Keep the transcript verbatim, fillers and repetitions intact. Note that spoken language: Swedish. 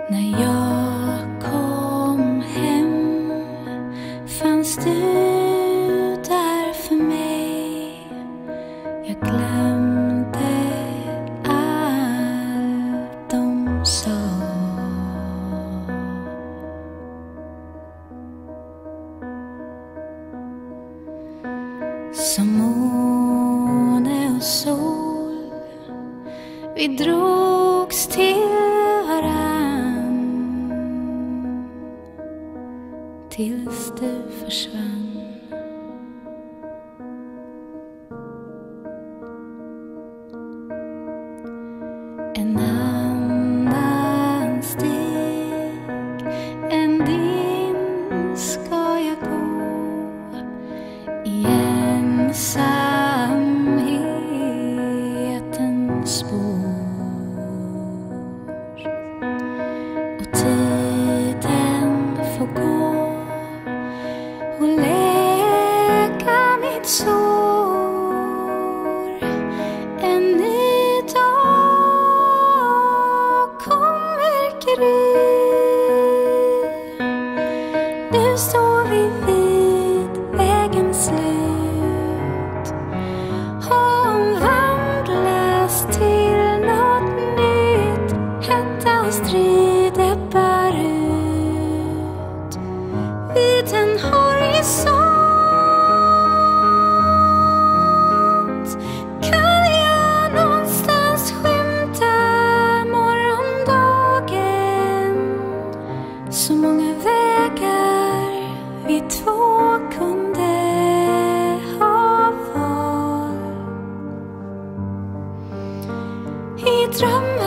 När jag kom hem fanns du där för mig. Jag glömde allt de sa. Som måne och sol vi drogs till varann tills du försvann. En annan stig än din ska jag gå i ensamhetens spår. Och tiden får gå och läka mitt sår. En ny dag kommer gry. Nu står vi vid vägens slut och omvandlas till något nytt. Hetta och strid ebbar ut vid en horisont. Kan jag någonstans skymta morgondagen? Så många vägar vi två kunde ha valt. I drömmar